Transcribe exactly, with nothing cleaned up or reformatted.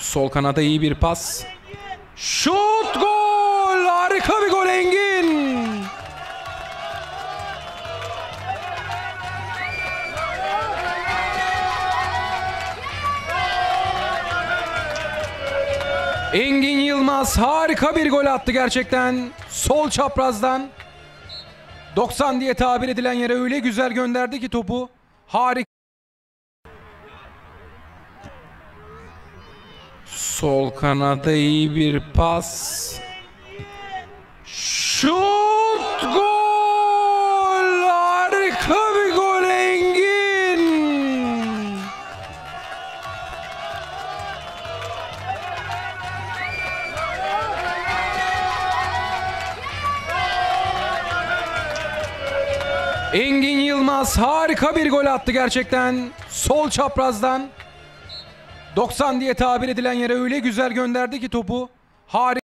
Sol kanada iyi bir pas. Şut, gol! Harika bir gol Engin. Engin Yılmaz harika bir gol attı gerçekten. Sol çaprazdan. doksan diye tabir edilen yere öyle güzel gönderdi ki topu. Harika. Sol kanada iyi bir pas. Şut, gol! Harika bir gol Engin. Engin Yılmaz harika bir gol attı gerçekten. Sol çaprazdan. doksan diye tabir edilen yere öyle güzel gönderdi ki topu. Harika.